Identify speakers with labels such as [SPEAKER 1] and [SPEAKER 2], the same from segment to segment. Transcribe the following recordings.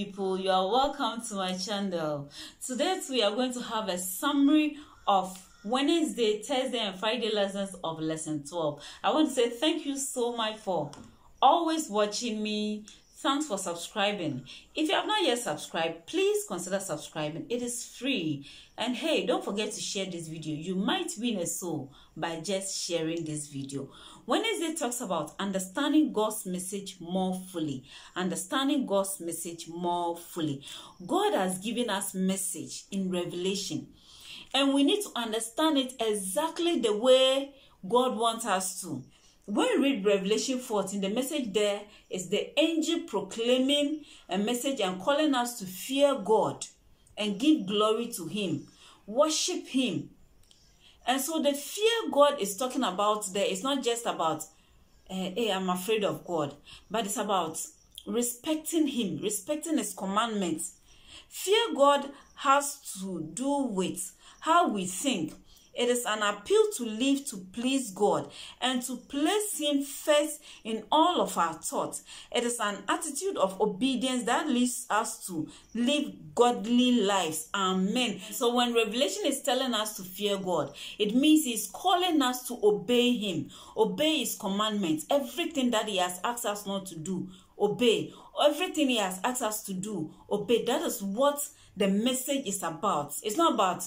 [SPEAKER 1] people, you are welcome to my channel. Today we are going to have a summary of Wednesday, Thursday and Friday lessons of lesson 12. I want to say thank you so much for always watching me. Thanks for subscribing. If you have not yet subscribed, please consider subscribing. It is free. And hey, don't forget to share this video. You might win a soul by just sharing this video. Wednesday talks about understanding God's message more fully. Understanding God's message more fully. God has given us message in Revelation. And we need to understand it exactly the way God wants us to. When we read Revelation 14, the message there is the angel proclaiming a message and calling us to fear God and give glory to Him, worship Him. And so the fear God is talking about there is not just about, hey, I'm afraid of God, but it's about respecting Him, respecting His commandments. Fear God has to do with how we think. It is an appeal to live to please God and to place Him first in all of our thoughts. It is an attitude of obedience that leads us to live godly lives. Amen. So when Revelation is telling us to fear God, it means He's calling us to obey Him, obey His commandments, everything that He has asked us not to do. Obey. Everything He has asked us to do, obey. That is what the message is about. It's not about,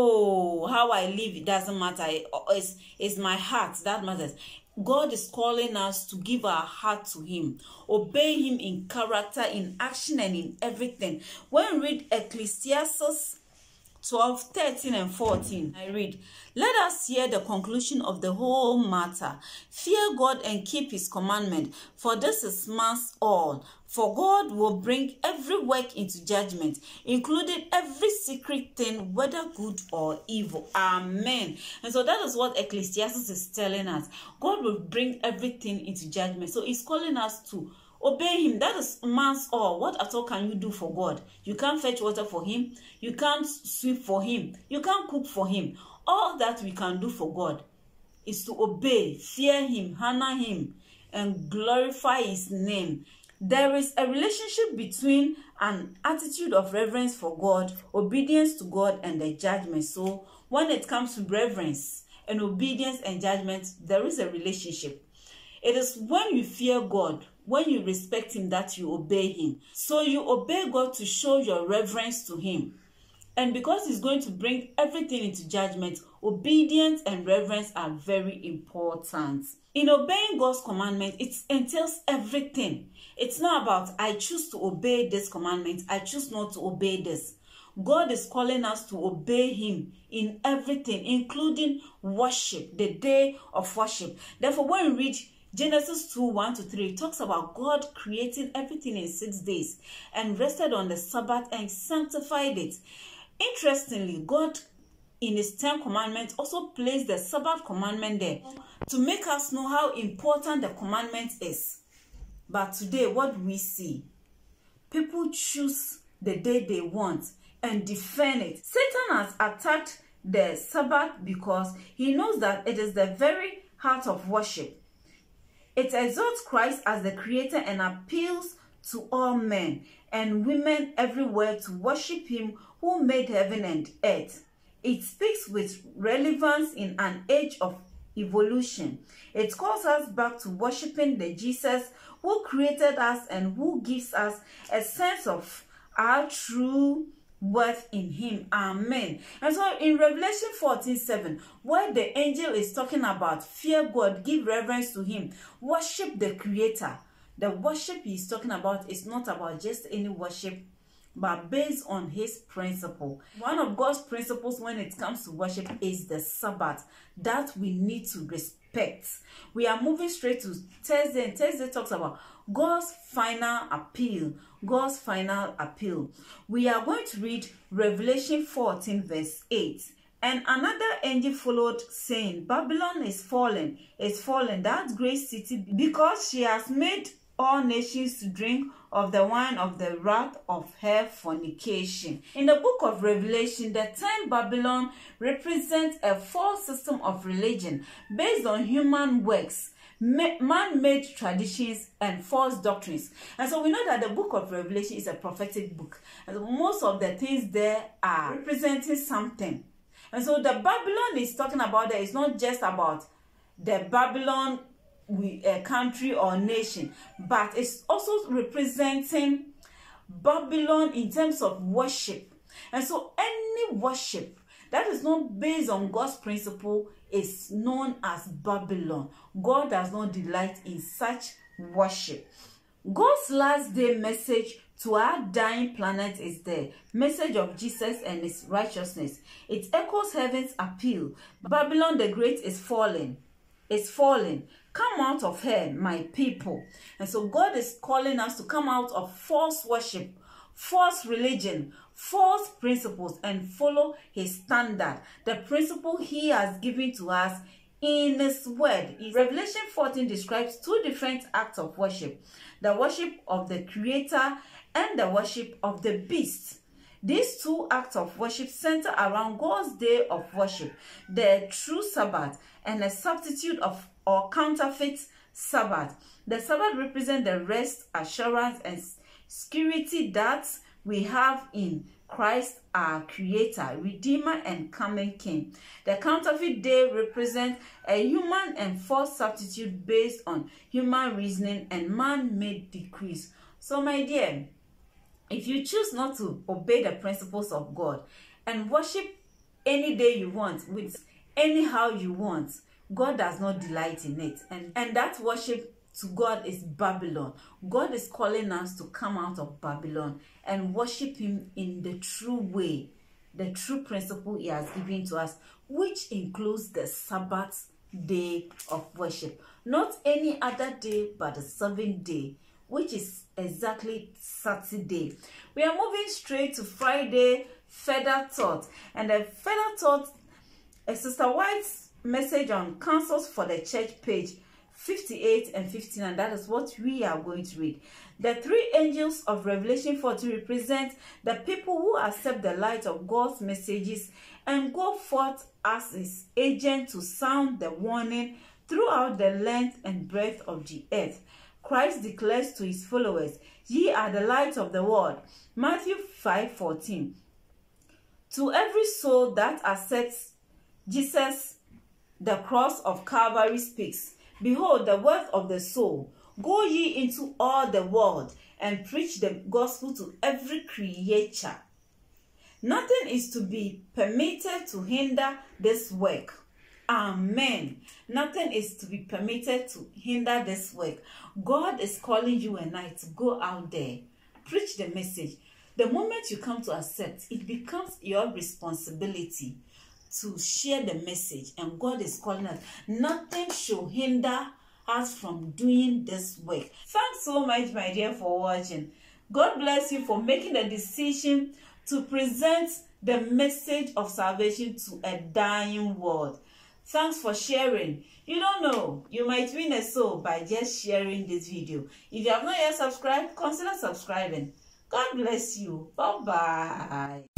[SPEAKER 1] oh, how I live, it doesn't matter. It's my heart that matters. God is calling us to give our heart to Him. Obey Him in character, in action, and in everything. When we read Ecclesiastes 12, 13 and 14, I read, let us hear the conclusion of the whole matter. Fear God and keep His commandment, for this is man's all. For God will bring every work into judgment, including every secret thing, whether good or evil. Amen. And so that is what Ecclesiastes is telling us. God will bring everything into judgment. So He's calling us to obey Him. That is man's all. What at all can you do for God? You can't fetch water for Him. You can't sweep for Him. You can't cook for Him. All that we can do for God is to obey, fear Him, honor Him, and glorify His name. There is a relationship between an attitude of reverence for God, obedience to God, and the judgment. So when it comes to reverence and obedience and judgment, there is a relationship. It is when you fear God, when you respect Him, that you obey Him. So you obey God to show your reverence to Him. And because He's going to bring everything into judgment, obedience and reverence are very important. In obeying God's commandment, it entails everything. It's not about, I choose to obey this commandment, I choose not to obey this. God is calling us to obey Him in everything, including worship, the day of worship. Therefore, when we read Genesis 2, 1-3, it talks about God creating everything in 6 days and rested on the Sabbath and sanctified it. Interestingly, God in His 10 commandments also placed the Sabbath commandment there to make us know how important the commandment is. But today, what we see, people choose the day they want and defend it. Satan has attacked the Sabbath because he knows that it is the very heart of worship. It exalts Christ as the creator and appeals to all men and women everywhere to worship Him who made heaven and earth. It speaks with relevance in an age of evolution. It calls us back to worshiping the Jesus who created us and who gives us a sense of our true worth in Him. Amen. And so in Revelation 14:7, where the angel is talking about fear God, give reverence to Him, worship the Creator, the worship he's talking about is not about just any worship, but based on His principle. One of God's principles when it comes to worship is the Sabbath that we need to respect. We are moving straight to Thursday, and Thursday talks about God's final appeal. God's final appeal. We are going to read Revelation 14 verse 8. And another angel followed, saying, Babylon is fallen, that great city, because she has made all nations to drink of the wine of the wrath of her fornication. In the book of Revelation, the term Babylon represents a false system of religion based on human works, man-made traditions and false doctrines. And so we know that the book of Revelation is a prophetic book, and so most of the things there are representing something. And so the Babylon is talking about there is not just about the Babylon country or nation, but it's also representing Babylon in terms of worship. And so any worship that is not based on God's principle is known as Babylon. God does not delight in such worship. God's last day message to our dying planet is the message of Jesus and his righteousness. It echoes heaven's appeal. Babylon the Great is falling. It's falling. Come out of her, my people. And so God is calling us to come out of false worship, false religion, false principles, and follow his standard, the principle he has given to us in his word. Revelation 14 describes two different acts of worship: the worship of the Creator and the worship of the beast. These two acts of worship center around God's day of worship, the true Sabbath, and a substitute of or counterfeit Sabbath. The Sabbath represents the rest, assurance, and security that we have in Christ, our Creator, Redeemer, and coming King. The counterfeit day represents a human and false substitute based on human reasoning and man-made decrees. So, my dear, if you choose not to obey the principles of God and worship any day you want, with anyhow you want, God does not delight in it. And that worship to God is Babylon. God is calling us to come out of Babylon and worship him in the true way, the true principle he has given to us, which includes the Sabbath day of worship. Not any other day, but the seventh day, which is exactly Saturday. We are moving straight to Friday, further thought. And the further thought, Sister White's message on counsels for the church, page 58 and 59. That is what we are going to read. The three angels of Revelation 14 represent the people who accept the light of God's messages and go forth as his agent to sound the warning throughout the length and breadth of the earth. Christ declares to his followers, "Ye are the light of the world." Matthew 5:14. To every soul that accepts Jesus, the cross of Calvary speaks, "Behold the worth of the soul. Go ye into all the world and preach the gospel to every creature." Nothing is to be permitted to hinder this work. Amen. Nothing is to be permitted to hinder this work. God is calling you and I to go out there, preach the message. The moment you come to accept, it becomes your responsibility to share the message, and God is calling us. Nothing should hinder us from doing this work. Thanks so much, my dear, for watching. God bless you for making the decision to present the message of salvation to a dying world. Thanks for sharing. You don't know, you might win a soul by just sharing this video. If you have not yet subscribed, consider subscribing. God bless you. Bye-bye.